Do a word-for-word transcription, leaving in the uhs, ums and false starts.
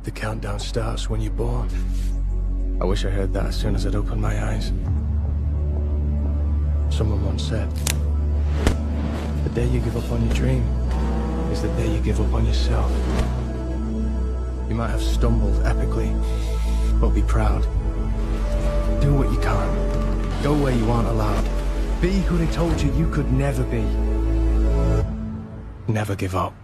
The countdown starts when you're born. I wish I heard that as soon as I'd opened my eyes. Someone once said, the day you give up on your dream is the day you give up on yourself. You might have stumbled epically, but be proud. Do what you can. Go where you aren't allowed. Be who they told you you could never be. Never give up.